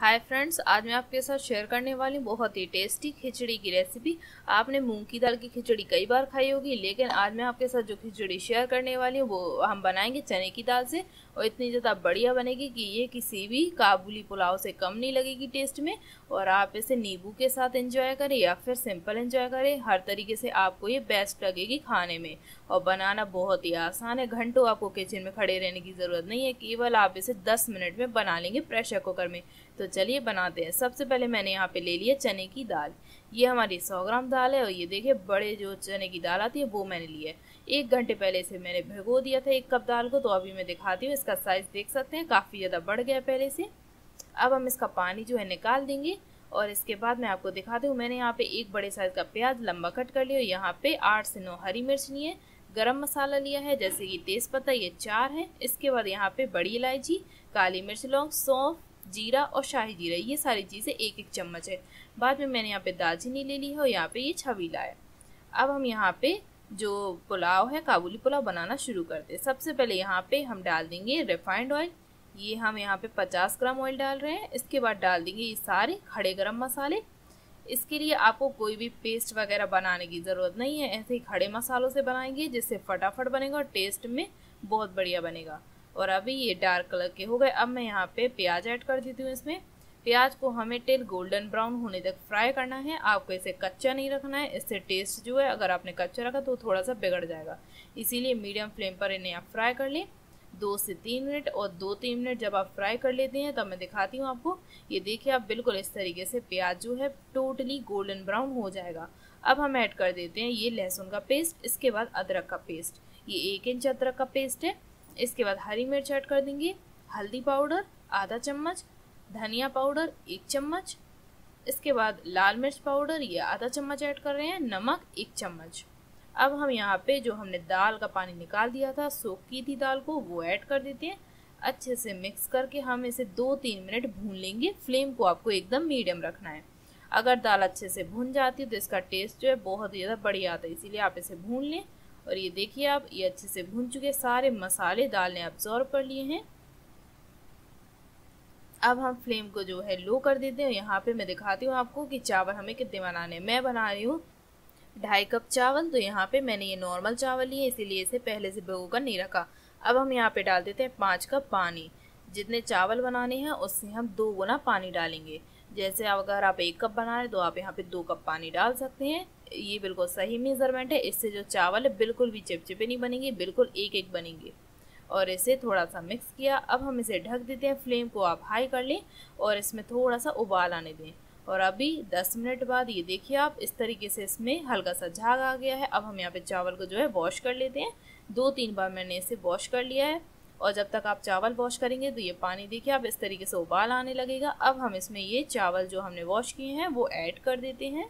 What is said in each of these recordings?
Hi friends, आज मैं आपके साथ शेयर करने वाली हूँ बहुत ही टेस्टी खिचड़ी की रेसिपी। आपने मूंग की दाल की खिचड़ी कई बार खाई होगी, लेकिन आज मैं आपके साथ जो खिचड़ी शेयर करने वाली हूँ वो हम बनाएंगे चने की दाल से। और इतनी ज़्यादा बढ़िया बनेगी कि ये किसी भी काबुली पुलाव से कम नहीं लगेगी टेस्ट में। और आप इसे नींबू के साथ एंजॉय करें या फिर सिंपल एंजॉय करें, हर तरीके से आपको ये बेस्ट लगेगी खाने में। और बनाना बहुत ही आसान है, घंटों आपको किचन में खड़े रहने की ज़रूरत नहीं है, केवल आप इसे 10 मिनट में बना लेंगे प्रेशर कुकर में। तो चलिए बनाते हैं। सबसे पहले मैंने यहाँ पे ले लिया चने की दाल। ये हमारी 100 ग्राम दाल है और ये देखिए बड़े जो चने की दाल आती है वो मैंने ली है। 1 घंटे पहले इसे मैंने भिगो दिया था 1 कप दाल को। तो अभी मैं दिखाती हूँ, इसका साइज देख सकते हैं काफ़ी ज़्यादा बढ़ गया पहले से। अब हम इसका पानी जो है निकाल देंगे और इसके बाद मैं आपको दिखाती हूँ। मैंने यहाँ पे 1 बड़े साइज का प्याज लंबा कट कर लिया। यहाँ पे 8 से 9 हरी मिर्च ली है। गरम मसाला लिया है जैसे कि तेज पत्ता, ये 4 है। इसके बाद यहाँ पे बड़ी इलायची, काली मिर्च, लौंग, सौंफ, जीरा और शाही जीरा, ये सारी चीज़ें 1-1 चम्मच है। बाद में मैंने यहाँ पे दालचीनी ले ली है और यहाँ पे ये छबीला है। अब हम यहाँ पे जो पुलाव है, काबुली पुलाव बनाना शुरू करते हैं। सबसे पहले यहाँ पे हम डाल देंगे रिफाइंड ऑयल। ये हम यहाँ पे 50 ग्राम ऑयल डाल रहे हैं। इसके बाद डाल देंगे ये सारे खड़े गरम मसाले। इसके लिए आपको कोई भी पेस्ट वगैरह बनाने की ज़रूरत नहीं है, ऐसे ही खड़े मसालों से बनाएंगे जिससे फटाफट बनेगा और टेस्ट में बहुत बढ़िया बनेगा। और अभी ये डार्क कलर के हो गए। अब मैं यहाँ पे प्याज ऐड कर देती हूँ। इसमें प्याज को हमें टिल गोल्डन ब्राउन होने तक फ्राई करना है। आपको इसे कच्चा नहीं रखना है, इससे टेस्ट जो है अगर आपने कच्चा रखा तो थोड़ा सा बिगड़ जाएगा। इसीलिए मीडियम फ्लेम पर इन्हें आप फ्राई कर लें 2 से 3 मिनट। और 2-3 मिनट जब आप फ्राई कर लेते हैं तब मैं दिखाती हूँ आपको। ये देखिए आप बिल्कुल इस तरीके से प्याज जो है टोटली गोल्डन ब्राउन हो जाएगा। अब हम ऐड कर देते हैं ये लहसुन का पेस्ट, इसके बाद अदरक का पेस्ट। ये 1 इंच अदरक का पेस्ट है। इसके बाद हरी मिर्च ऐड कर देंगे, हल्दी पाउडर आधा चम्मच, धनिया पाउडर 1 चम्मच। इसके बाद लाल मिर्च पाउडर ये आधा चम्मच ऐड कर रहे हैं, नमक 1 चम्मच। अब हम यहाँ पे जो हमने दाल का पानी निकाल दिया था, सोख की थी दाल को, वो ऐड कर देते हैं। अच्छे से मिक्स करके हम इसे 2-3 मिनट भून लेंगे। फ्लेम को आपको एकदम मीडियम रखना है। अगर दाल अच्छे से भून जाती है तो इसका टेस्ट जो है बहुत ही ज़्यादा बढ़िया आता है, इसीलिए आप इसे भून लें। और ये देखिए आप ये अच्छे से भून चुके, सारे मसाले दाल ने अब्जॉर्ब कर लिए हैं। अब हम फ्लेम को जो है लो कर देते हैं। यहाँ पे मैं दिखाती हूँ आपको कि चावल हमें कितने बनाने हैं। मैं बना रही हूँ 2.5 कप चावल। तो यहाँ पे मैंने ये नॉर्मल चावल लिए, इसीलिए इसे पहले से भिगो कर नहीं रखा। अब हम यहाँ पे डाल देते हैं 5 कप पानी। जितने चावल बनाने हैं उससे हम 2 गुना पानी डालेंगे। जैसे अगर आप 1 कप बना रहे तो आप यहाँ पे 2 कप पानी डाल सकते हैं। ये बिल्कुल सही मेजरमेंट है, इससे जो चावल है बिल्कुल भी चिपचिपे नहीं बनेंगे, बिल्कुल 1-1 बनेंगे। और इसे थोड़ा सा मिक्स किया। अब हम इसे ढक देते हैं। फ्लेम को आप हाई कर लें और इसमें थोड़ा सा उबाल आने दें। और अभी 10 मिनट बाद ये देखिए आप इस तरीके से इसमें हल्का सा झाग आ गया है। अब हम यहाँ पे चावल को जो है वॉश कर लेते हैं। 2-3 बार मैंने इसे वॉश कर लिया है। और जब तक आप चावल वॉश करेंगे तो ये पानी देखिए आप इस तरीके से उबाल आने लगेगा। अब हम इसमें ये चावल जो हमने वॉश किए हैं वो ऐड कर देते हैं।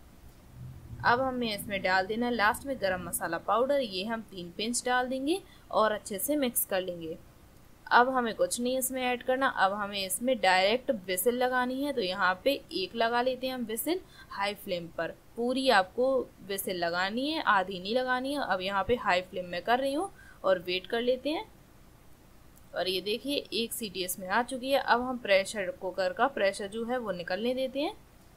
अब हमें इसमें डाल देना है लास्ट में गरम मसाला पाउडर, ये हम 3 पिंच डाल देंगे और अच्छे से मिक्स कर लेंगे। अब हमें कुछ नहीं इसमें ऐड करना, अब हमें इसमें डायरेक्ट विसिल लगानी है। तो यहाँ पे 1 लगा लेते हैं हम विसिल हाई फ्लेम पर। पूरी आपको विसिल लगानी है, आधी नहीं लगानी है। अब यहाँ पे हाई फ्लेम में कर रही हूँ और वेट कर लेते हैं। और ये देखिए 1 सीटी इसमें आ चुकी है। अब हम प्रेशर कुकर का प्रेशर जो है वो निकलने देते हैं।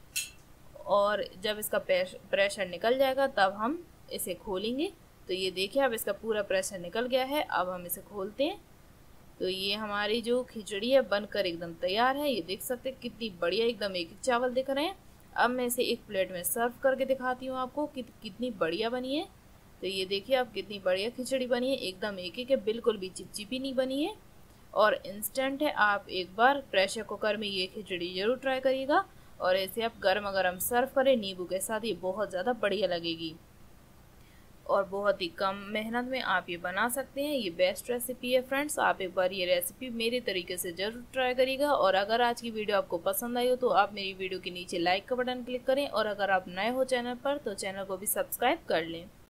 और जब इसका प्रेशर निकल जाएगा तब हम इसे खोलेंगे। तो ये देखिए अब इसका पूरा प्रेशर निकल गया है। अब हम इसे खोलते हैं। तो ये हमारी जो खिचड़ी है बनकर एकदम तैयार है। ये देख सकते हैं कितनी बढ़िया एकदम 1-1 चावल दिख रहे हैं। अब मैं इसे एक प्लेट में सर्व करके दिखाती हूँ आपको कि कितनी बढ़िया बनी है। तो ये देखिए अब कितनी बढ़िया खिचड़ी बनी है, एकदम 1-1 है, बिल्कुल भी चिपचिपी नहीं बनी है और इंस्टेंट है। आप एक बार प्रेशर कुकर में ये खिचड़ी जरूर ट्राई करिएगा और इसे आप गर्मा गर्म सर्व करें नींबू के साथ, ये बहुत ज़्यादा बढ़िया लगेगी। और बहुत ही कम मेहनत में आप ये बना सकते हैं। ये बेस्ट रेसिपी है फ्रेंड्स, आप एक बार ये रेसिपी मेरे तरीके से ज़रूर ट्राई करिएगा। और अगर आज की वीडियो आपको पसंद आई हो तो आप मेरी वीडियो के नीचे लाइक का बटन क्लिक करें। और अगर आप नए हो चैनल पर तो चैनल को भी सब्सक्राइब कर लें।